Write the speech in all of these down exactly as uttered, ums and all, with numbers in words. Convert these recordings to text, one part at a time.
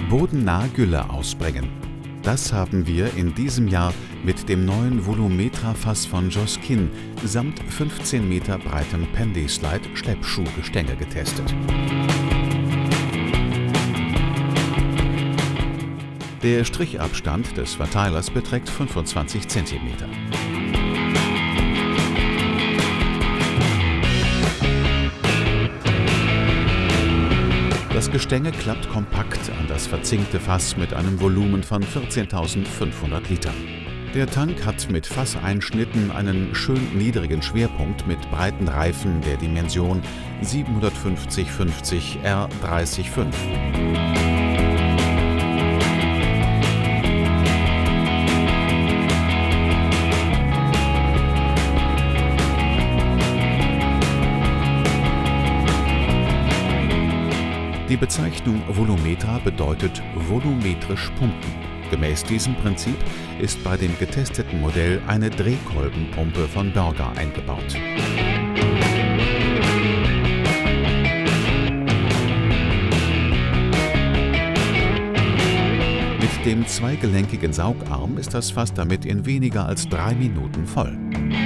Bodennahe Gülle ausbringen. Das haben wir in diesem Jahr mit dem neuen Volumetra-Fass von Joskin samt fünfzehn Meter breitem Pendy-Slide Schleppschuhgestänge getestet. Der Strichabstand des Verteilers beträgt fünfundzwanzig Zentimeter. Das Gestänge klappt kompakt an das verzinkte Fass mit einem Volumen von vierzehntausendfünfhundert Litern. Der Tank hat mit Fasseinschnitten einen schön niedrigen Schwerpunkt mit breiten Reifen der Dimension siebenhundertfünfzig fünfzig R dreißig fünf. Die Bezeichnung Volumetra bedeutet volumetrisch pumpen. Gemäß diesem Prinzip ist bei dem getesteten Modell eine Drehkolbenpumpe von Berger eingebaut. Mit dem zweigelenkigen Saugarm ist das Fass damit in weniger als drei Minuten voll.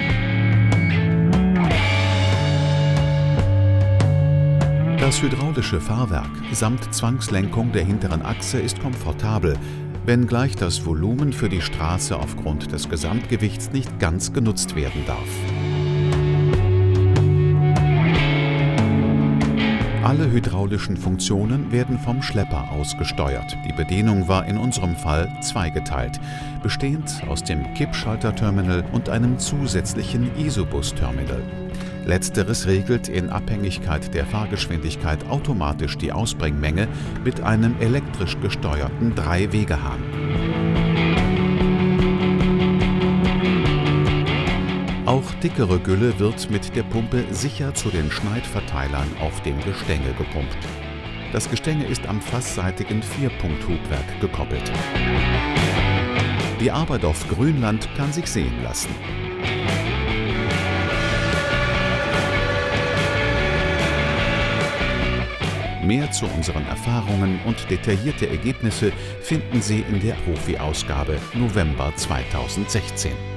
Das hydraulische Fahrwerk samt Zwangslenkung der hinteren Achse ist komfortabel, wenngleich das Volumen für die Straße aufgrund des Gesamtgewichts nicht ganz genutzt werden darf. Alle hydraulischen Funktionen werden vom Schlepper aus gesteuert. Die Bedienung war in unserem Fall zweigeteilt, bestehend aus dem Kippschalterterminal und einem zusätzlichen Isobus-Terminal. Letzteres regelt in Abhängigkeit der Fahrgeschwindigkeit automatisch die Ausbringmenge mit einem elektrisch gesteuerten Drei-Wegehahn. Auch dickere Gülle wird mit der Pumpe sicher zu den Schneidverteilern auf dem Gestänge gepumpt. Das Gestänge ist am fassseitigen Vierpunkt-Hubwerk gekoppelt. Die Arbeit auf Grünland kann sich sehen lassen. Mehr zu unseren Erfahrungen und detaillierte Ergebnisse finden Sie in der Profi-Ausgabe November zweitausendsechzehn.